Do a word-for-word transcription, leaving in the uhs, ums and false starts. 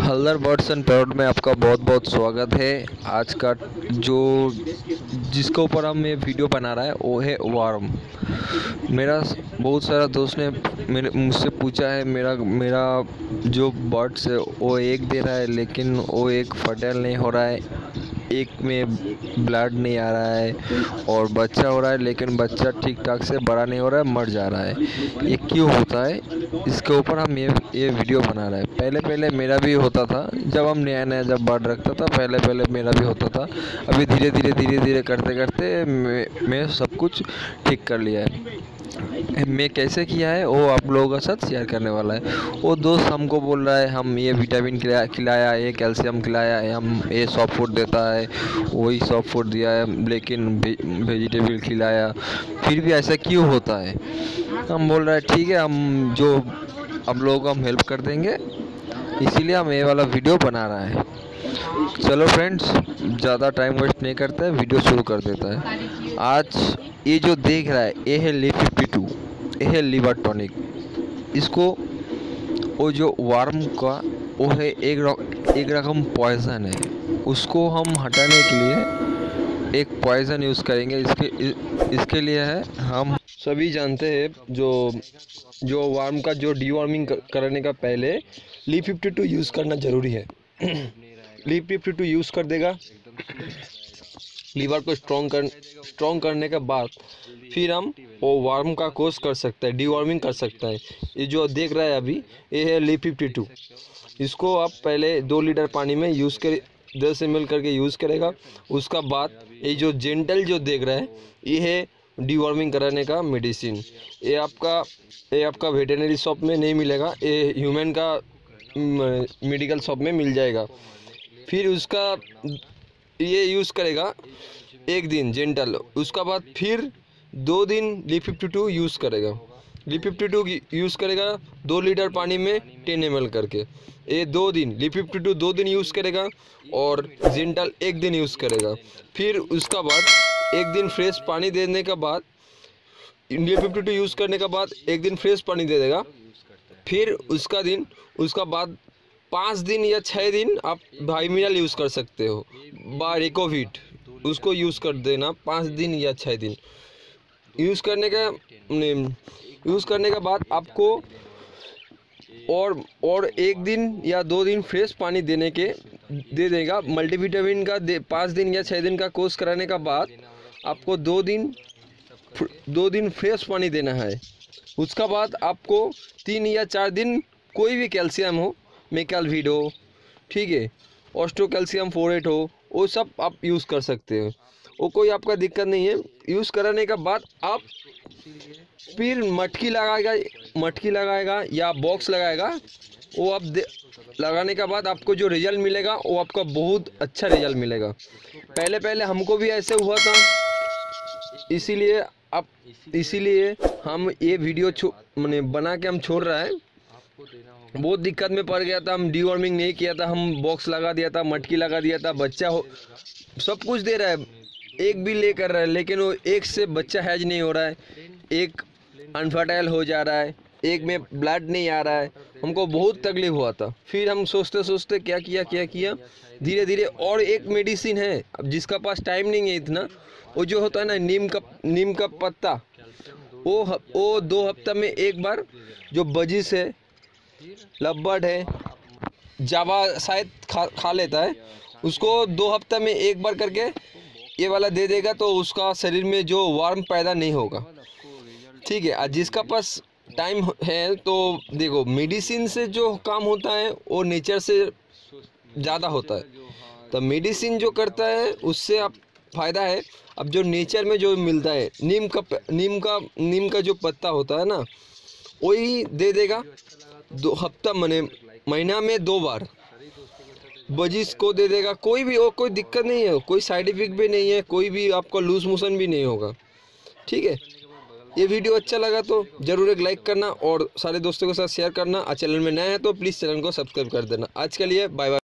Haldar birds and पैरॉट में आपका बहुत बहुत स्वागत है। आज का जो जिसके ऊपर हम ये वीडियो बना रहा है वो है वार्म। मेरा बहुत सारा दोस्त ने मेरे मुझसे पूछा है, मेरा मेरा जो बर्ड्स है वो एक दे रहा है लेकिन वो एक फर्टाइल नहीं हो रहा है, एक में ब्लड नहीं आ रहा है और बच्चा हो रहा है लेकिन बच्चा ठीक ठाक से बड़ा नहीं हो रहा है, मर जा रहा है। ये क्यों होता है, इसके ऊपर हम ये ये वीडियो बना रहे हैं। पहले पहले मेरा भी होता था, जब हम नया नया जब बर्ड रखता था पहले पहले मेरा भी होता था। अभी धीरे धीरे धीरे धीरे करते करते मैं, मैं सब कुछ ठीक कर लिया है। मैं कैसे किया है वो आप लोगों के साथ शेयर करने वाला है। वो दोस्त हमको बोल रहा है हम ये विटामिन खिलाया खिलाया ये कैल्शियम खिलाया है, हम ये सॉफ्ट फूड देता है, वही सॉफ्ट फूड दिया है लेकिन वेजिटेबल खिलाया, फिर भी ऐसा क्यों होता है। हम बोल रहे हैं ठीक है, हम जो आप लोगों को हम हेल्प कर देंगे, इसीलिए हम ये वाला वीडियो बना रहा है। चलो फ्रेंड्स, ज़्यादा टाइम वेस्ट नहीं करते हैं, वीडियो शुरू कर देता है। आज ये जो देख रहा है ये है ली फिफ्टी टू, ये है लीवर टॉनिक। इसको वो जो वार्म का वो है एक एक रकम पॉइजन है, उसको हम हटाने के लिए एक पॉइजन यूज़ करेंगे। इसके इसके लिए है, हम सभी जानते हैं जो जो वार्म का जो डीवार्मिंग करने का पहले ली फिफ्टी टू यूज़ करना ज़रूरी है। ली फिफ्टी टू यूज़ कर देगा, लीवर को स्ट्रॉन्ग कर स्ट्रॉन्ग करने के बाद फिर हम वो वार्म का कोर्स कर सकते हैं, डीवार्मिंग कर सकता है। ये जो देख रहा है अभी ये है ली फिफ्टी टू। इसको आप पहले दो लीटर पानी में यूज़ कर दस एम एल करके यूज़ करेगा। उसका बाद ये जो जेंटल जो देख रहा है ये है डीवार्मिंग कराने का मेडिसिन। ये आपका ये आपका वेटरनरी शॉप में नहीं मिलेगा, ये ह्यूमन का मेडिकल शॉप में मिल जाएगा। फिर उसका ये यूज़ करेगा एक दिन जेंटल, उसका बाद फिर दो दिन ली फिफ्टी टू यूज़ करेगा। ली फिफ्टी टू यूज़ करेगा दो लीटर पानी में टेन एम एल करके। ये दो दिन ली फिफ्टी टू दो दिन यूज़ करेगा और जेंटल एक दिन यूज़ करेगा। फिर उसका बाद एक दिन फ्रेश पानी देने के बाद ली फिफ्टी टू यूज़ करने के बाद एक दिन फ्रेश पानी दे देगा। फिर उसका दिन उसका बाद पाँच दिन या छः दिन आप भाई मिनरल यूज़ कर सकते हो, बा रिकोविट उसको यूज़ कर देना। पाँच दिन या छः दिन यूज़ करने का यूज़ करने के बाद आपको और और एक दिन या दो दिन फ्रेश पानी देने के दे देगा। मल्टीविटामिन का दे पाँच दिन या छः दिन का कोर्स कराने का बाद आपको दो दिन दो दिन फ्रेश पानी देना है। उसका बाद आपको तीन या चार दिन कोई भी कैल्शियम हो, मेकालवीड हो, ठीक है, ऑस्टो कैल्शियम फोरेट हो, वो सब आप यूज़ कर सकते हो, वो कोई आपका दिक्कत नहीं है। यूज़ कराने के बाद आप फिर मटकी लगाएगा मटकी लगाएगा या बॉक्स लगाएगा, वो आप लगाने के बाद आपको जो रिजल्ट मिलेगा वो आपका बहुत अच्छा रिजल्ट मिलेगा। पहले पहले हमको भी ऐसे हुआ था, इसीलिए आप इसीलिए हम ये वीडियो छो मैंने बना के हम छोड़ रहा है। बहुत दिक्कत में पड़ गया था, हम डीवार्मिंग नहीं किया था, हम बॉक्स लगा दिया था, मटकी लगा दिया था, बच्चा हो सब कुछ दे रहा है, एक भी ले कर रहा है लेकिन वो एक से बच्चा हैज नहीं हो रहा है, एक अनफर्टाइल हो जा रहा है, एक में ब्लड नहीं आ रहा है। हमको बहुत तकलीफ हुआ था। फिर हम सोचते सोचते क्या किया क्या किया धीरे धीरे। और एक मेडिसिन है, अब जिसका पास टाइम नहीं है इतना, वो जो होता है ना नीम का नीम का पत्ता, वो वो दो हफ्ता में एक बार, जो बजिस है, लब्बड़ है, जावा शायद खा खा लेता है, उसको दो हफ्ता में एक बार करके ये वाला दे देगा तो उसका शरीर में जो वार्म पैदा नहीं होगा, ठीक है। आज जिसका पास टाइम है तो देखो, मेडिसिन से जो काम होता है वो नेचर से ज़्यादा होता है, तो मेडिसिन जो करता है उससे आप फ़ायदा है। अब जो नेचर में जो मिलता है नीम का नीम का नीम का जो पत्ता होता है ना, वही दे देगा दो हफ्ता मने महीना में दो बार बजिस को दे देगा। कोई भी हो, कोई दिक्कत नहीं है, कोई साइड इफेक्ट भी नहीं है, कोई भी आपको लूज मोशन भी नहीं होगा, ठीक है। ये वीडियो अच्छा लगा तो ज़रूर एक लाइक करना और सारे दोस्तों के साथ शेयर करना। और चैनल में नया है तो प्लीज़ चैनल को सब्सक्राइब कर देना। आज के लिए बाय बाय।